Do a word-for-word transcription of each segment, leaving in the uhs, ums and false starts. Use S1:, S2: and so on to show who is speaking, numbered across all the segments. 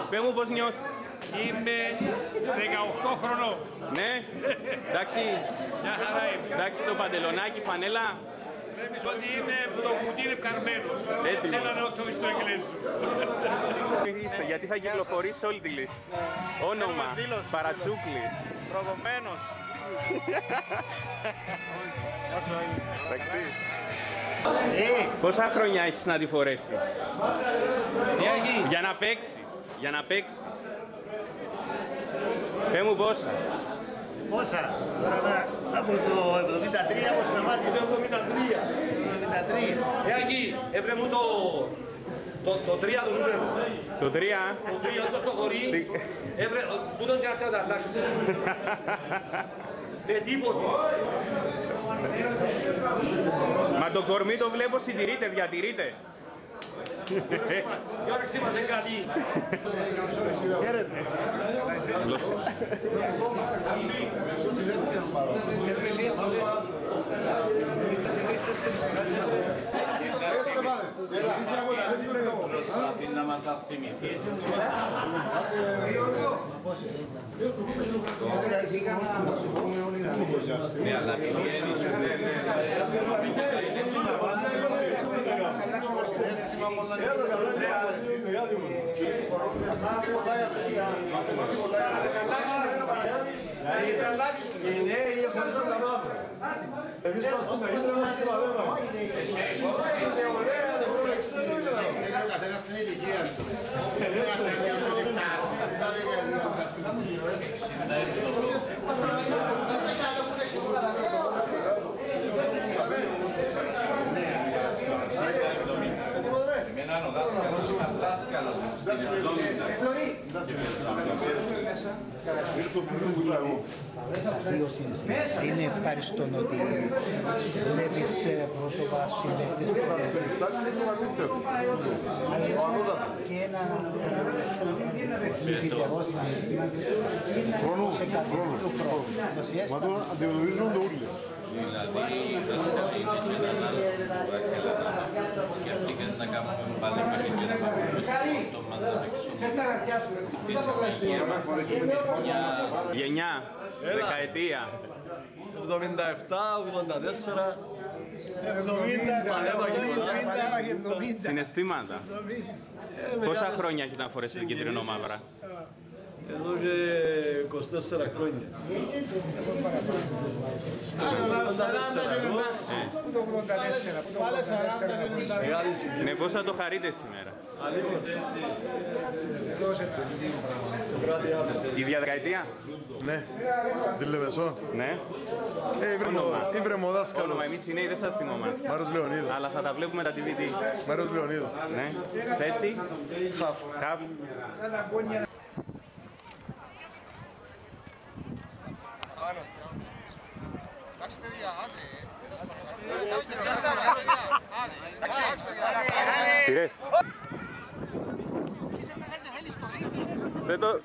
S1: Πες μου πώς νιώθεις.
S2: Είμαι δεκαοκτώ χρονών.
S1: Ναι, εντάξει.
S2: Μια χαρά είμαι.
S1: Εντάξει το παντελονάκι, φανέλα.
S2: Βλέπεις ότι είμαι που το κουτί καρμένος.
S1: Έτοιμο.
S2: Σε ένα νότο στο εγγλέζο.
S1: Είστε, γιατί θα κυκλοφορήσει όλη τη λύση. Όνομα, Παρατσούκλη.
S3: Προδομένος.
S1: Εντάξει. Πόσα χρόνια έχεις να τη φορέσεις? Για να παίξεις. Για να παίξεις. Πες μου πόσα.
S4: Πόσα, τώρα από το εβδομήντα τρία που σταμάτησε.
S2: εβδομήντα τρία.
S4: εβδομήντα τρία.
S2: Εκεί, έβρε μου το... Το, το τρία το νούμερο.
S1: Το τρία.
S2: Το τρία το στο χωρί. Έβρε, πού τον τσαρτάω τα αλλάξει. Με τίποτε.
S1: Μα το κορμί το βλέπω συντηρείται, διατηρείται.
S2: Η όρεξή μας είναι καλή.
S5: Προσπαθεί να μας θυμηθείς. Ναι, αλλά την
S6: Έχεις αλλάξει. Οι νέοι εχωρίσαν τα μαύρα. Εμείς μας το μεγαλύτερο μας τη βαδέμα.
S4: Ο καθένας στην ηλικία του.
S5: Εμένα ο δάσκαλος ήταν δάσκαλος μου στην εβδομήντα.
S7: Είναι ευχαριστώ ότι βλέπεις πρόσωπα συλλέκτες αλλά και ένα λυπητερό συναίσθημα σε καθόλου του χρόνου.
S6: Μα τώρα αντιμετωπίζουν το ούλιο.
S5: Δηλαδή, είναι και έναν άλλο που ήθελα να σκεφτήκες να κάνουμε πάλι μέχρι και να κάνουμε το μαζαπεξούμε.
S1: Γενιά, δεκαετία.
S6: εβδομήντα επτά, ογδόντα τέσσερα, εβδομήντα.
S1: Συναισθήματα. Πόσα χρόνια έχετε να φορέσετε την κίτρινο μαύρα?
S6: Εδώ και είκοσι τέσσερα χρόνια.
S1: Ναι, πώς θα το χαρείτε σήμερα? Η διαδεκαετία?
S6: Ναι, τη Λεμεσό.
S1: Ναι.
S6: Ήβρε μου δάσκαλος.
S1: Όνομα, εμείς οι νέοι δεν σας θυμόμαστε.
S6: Μάρος Λεωνίδου.
S1: Αλλά θα τα βλέπουμε τα ντι βι ντι.
S6: Μάρος Λεωνίδου.
S1: Ναι. Θέση?
S6: Χαφ.
S1: Χαφ. Πήρες. Δεν το...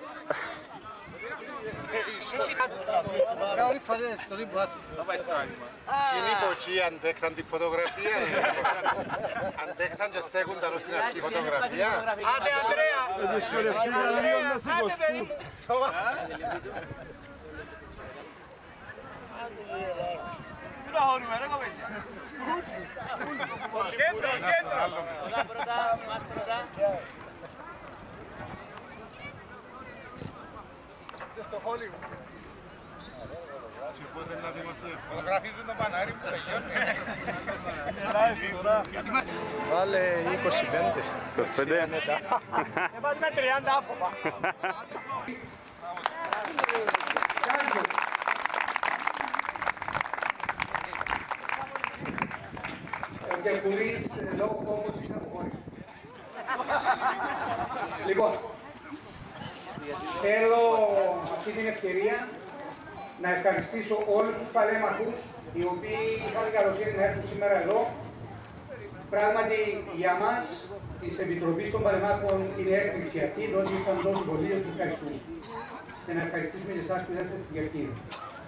S4: Καλή φαλέ, στο λίμπο άτυπο. Είναι υπότσι, αντέξαν τη φωτογραφία. Αντέξαν και στέκουν τα στην αρχή φωτογραφία.
S2: Άντε Ανδρέα! Ανδρέα, άντε παιδί μου! Πού να χωρούμε ρε κοπέλια. Κέντρο, κέντρο. Μας πρωτά, μας πρωτά.
S4: Στο Hollywood. Πότε να δημοσιεύσουν. Φωτογραφίζουν τον Πανάρι που τελειώνει.
S6: Βάλε είκοσι πέντε.
S1: είκοσι πέντε.
S2: Βάλουμε τριάντα άφοβα.
S8: Ο Κερκουρής λόγω κόμωσης αποχώρησε. Λοιπόν, θέλω αυτή την ευκαιρία να ευχαριστήσω όλους τους παλέμαχους οι οποίοι είχαν καλοσύνη να έρθουν σήμερα εδώ. Πράγματι για μας της Επιτροπής των Παλεμάχων είναι έκπληξη αυτή, διότι ήρθαν τόσο πολλοί, τους ευχαριστούμε. Και να ευχαριστήσουμε και εσάς που είσαστε στην Κερκίδα.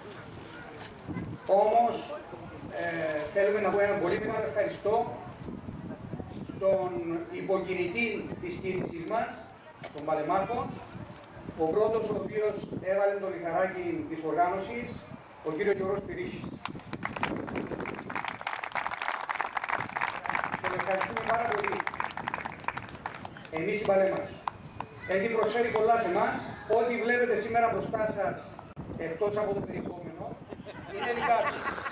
S8: Όμως, ε, θέλουμε να πω ένα πολύ μεγάλο ευχαριστώ στον υποκινητή της κίνησης μας, των Παλεμάχων. Ο πρώτος, ο οποίος έβαλε το λιθαράκι της οργάνωσης, ο κύριος Γιώργος Πυρίσης. Τον ευχαριστούμε πάρα πολύ. Εμείς οι Παλέμαχοι. Έχει προσφέρει πολλά σε εμάς. Ό,τι βλέπετε σήμερα μπροστά σας, εκτός από το περιεχόμενο, είναι δικά του.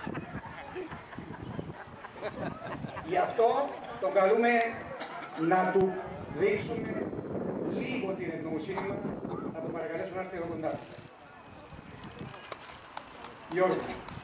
S8: Γι' αυτό τον καλούμε να του δείξουμε λίγο την ευγνωμοσύνη μας, να τον παρακαλέσω να έρθει εδώ κοντά. Γιώργο.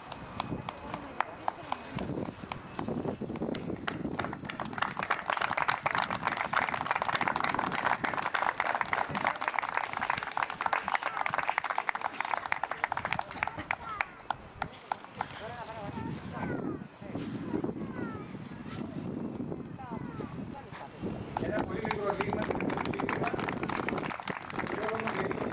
S8: Ένα πολύ μικρό δείγμα στην εμπιστοσύνη μας. Γιώργο μου γεννήθηκε.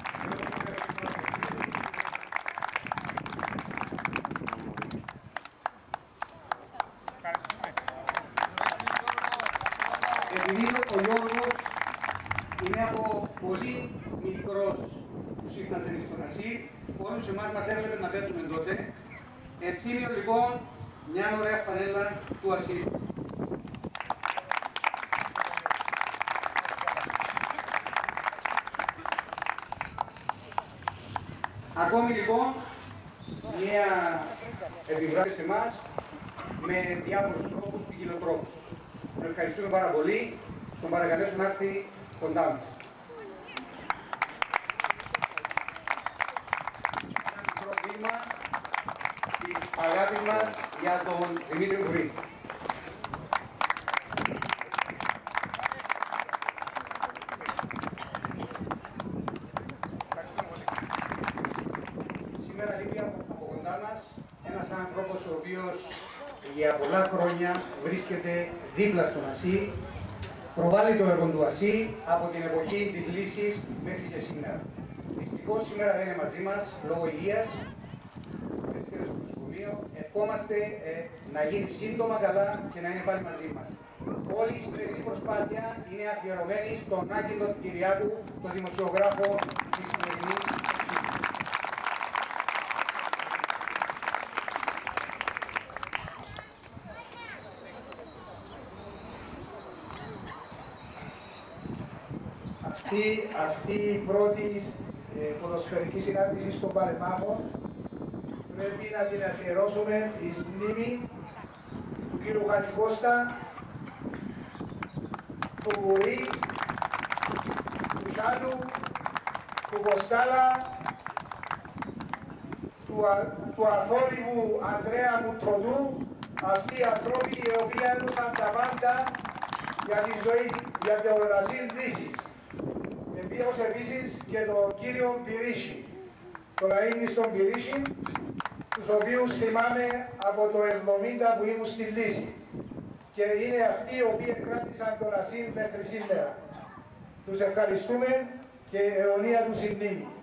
S8: Επειδή ο Γιώργος είναι από πολύ μικρός που σύχναζε στον Ασί, όλους εμάς μας έβλεπε να παίζουμε τότε. Ευθύνιο λοιπόν μια ωραία φανέλα του Ασί. Ακόμη λοιπόν μια επιβράβευση σε εμάς με διάφορους τρόπους, ποικιλοτρόπους. Τον ευχαριστούμε πάρα πολύ. Τον παρακαλέσω να έρθει κοντά μας. Ένα μικρό δείγμα της αγάπης μας για τον Δημήτρη Βρή. Σήμερα λείπει από κοντά μας ένας άνθρωπος ο οποίος για πολλά χρόνια βρίσκεται δίπλα στον Ασί, προβάλλει το έργο του Ασί από την εποχή της Λύσης μέχρι και σήμερα. Δυστυχώς σήμερα δεν είναι μαζί μας λόγω υγείας, βρίσκεται στο νοσοκομείο. Ευχόμαστε ε, να γίνει σύντομα καλά και να είναι πάλι μαζί μας. Όλη η σημερινή προσπάθεια είναι αφιερωμένη στον Άκη τον Κυριάκου, τον δημοσιογράφο της σημερινής.
S3: Αυτή, αυτή η πρώτη ε, ποδοσφαιρική συνάντηση των Παλεμάχων πρέπει να την αφιερώσουμε εις μνήμη του κύριου Χανικώστα, του Βουρή, του Σάλου, του Κοστάλα, του, α, του αθόρυβου Ανδρέα Μουτροδού, αυτοί οι άνθρωποι οι οποίοι έδωσαν τα πάντα για τη ζωή, για το Ραζίλ Δύσης. Επίσης, επίσης και τον κύριο Πυρίσι, τον Αΐνη στον Πυρίσι, τους οποίους θυμάμαι από το εβδομήντα που ήμουν στη Λύση. Και είναι αυτοί οι οποίοι κράτησαν τον Ασύν μέχρι σήμερα. Τους ευχαριστούμε και αιωνία τους η μνήμη.